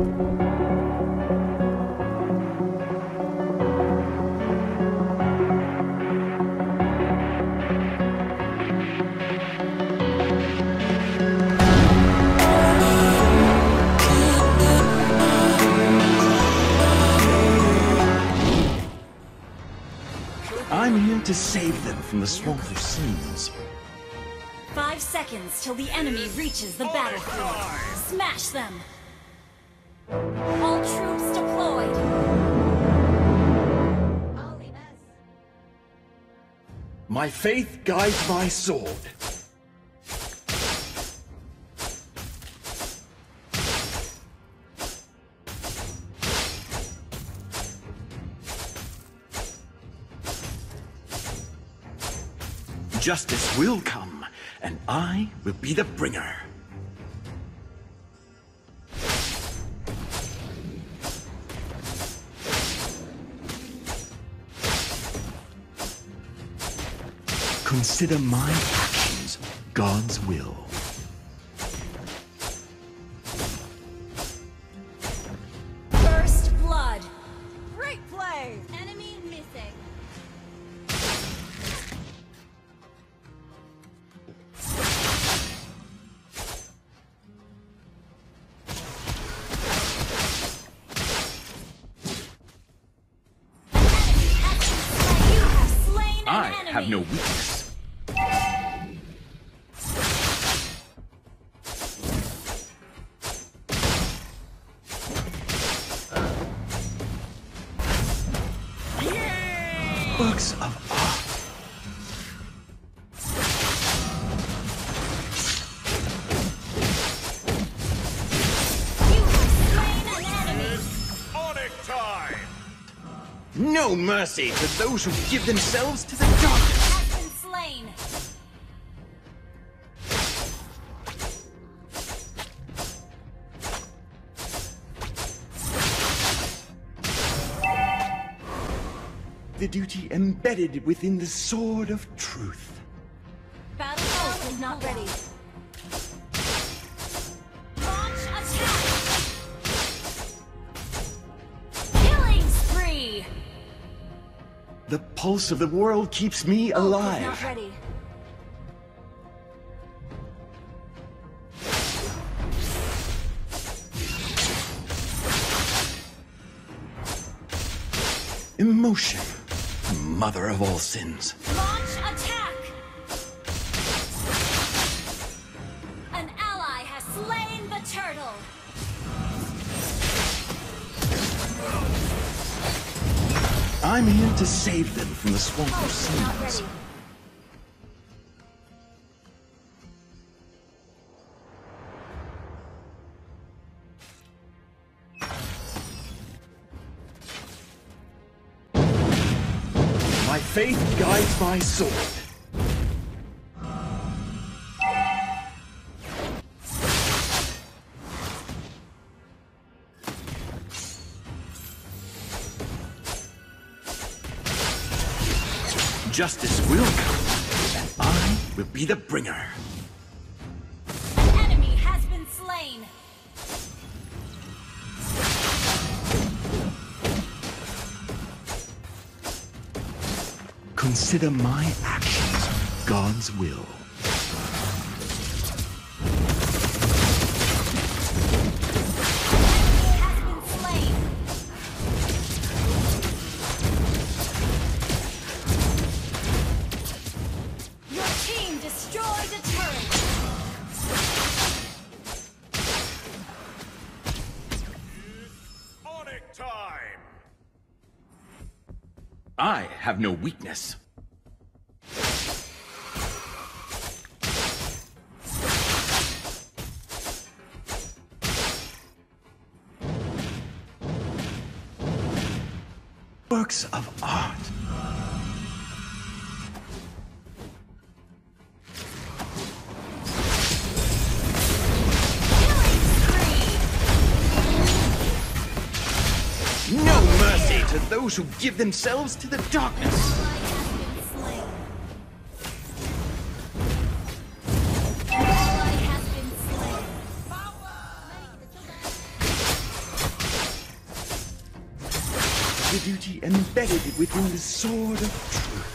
I'm here to save them from the swamp of sins. 5 seconds till the enemy reaches the battlefield. Smash them! All troops deployed! My faith guides my sword. Justice will come, and I will be the bringer. Consider my actions God's will. First blood! Great play! Enemy missing. I have no weakness. Books of art. You have slain an enemy! Onyx time! No mercy to those who give themselves to the darkness. Has been slain! The duty embedded within the sword of truth. Battlefield is not ready. Launch attack! Killing spree! The pulse of the world keeps me Ult is alive. not ready. Emotion, mother of all sins. Launch attack! An ally has slain the turtle! I'm here to save them from the swamp of Ult is not sins. ready. My faith guides my sword. Justice will come, and I will be the bringer. An enemy has been slain! Consider my actions God's will. Has been slain! Your team destroyed a turret! Onyx time! I have no weakness. Works of art. No mercy to those who give themselves to the darkness. Ally has been slain. Ally has been slain. the duty embedded within the sword of truth.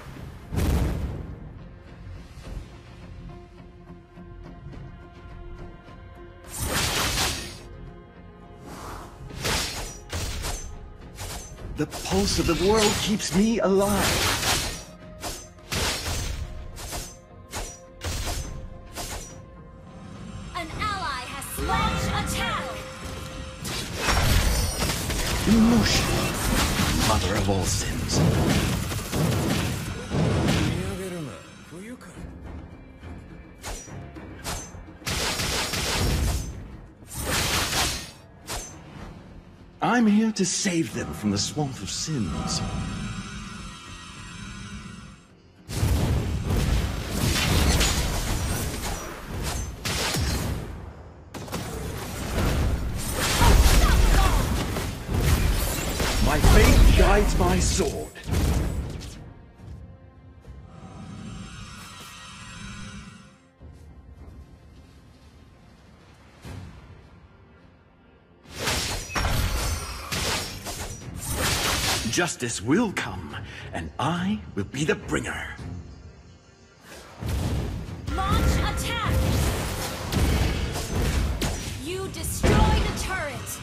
The pulse of the world keeps me alive. An ally has launched attack! Emotion, mother of all sins. I'm here to save them from the swamp of sins. My faith guides my sword. Justice will come, and I will be the bringer. Launch attack! You destroyed a turret!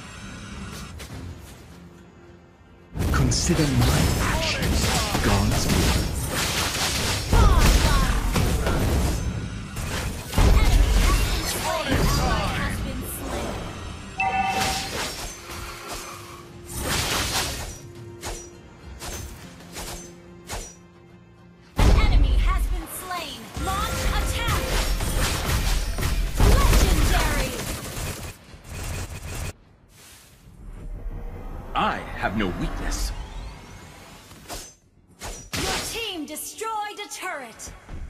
Consider my actions God's will. I have no weakness. Your team destroyed a turret.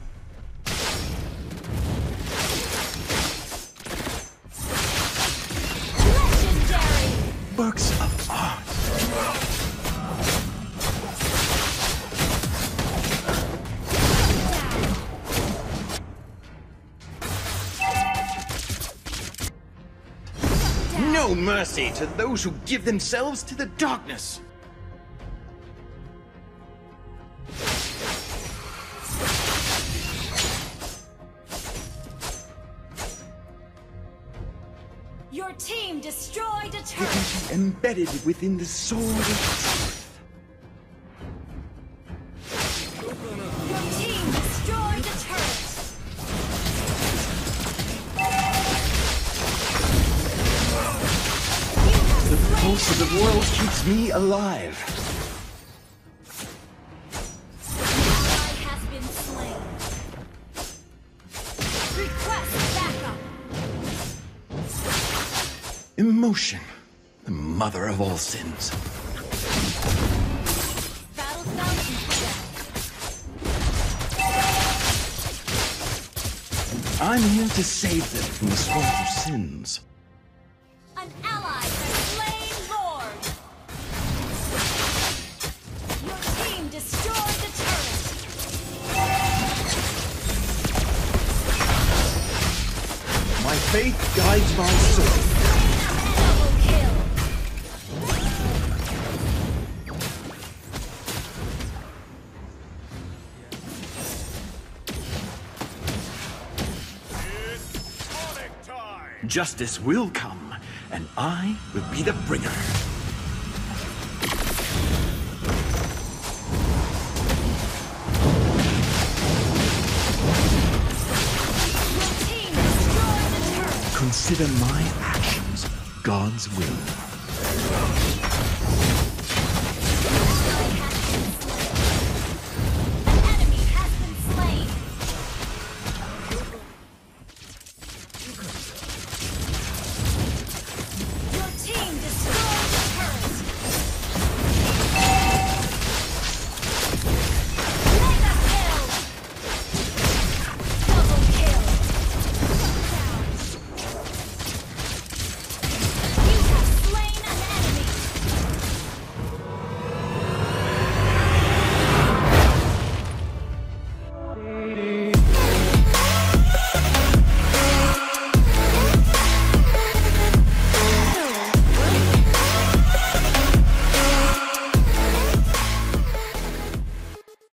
Legendary! Works of art. No mercy to those who give themselves to the darkness. Your team destroyed a The turret. duty embedded within the sword of truth. Your team destroyed a turret. The pulse of the world keeps me alive. Ally has been slain. Request backup. Emotion, the mother of all sins. Battle sound complete. I'm here to save them from the swamp of sins. An ally has slain Lord. Your team destroyed the turret. My faith guides my sword. Double kill. It's tonic time! Justice will come, and I will be the bringer. Your team destroyed the turret. Consider my actions God's will.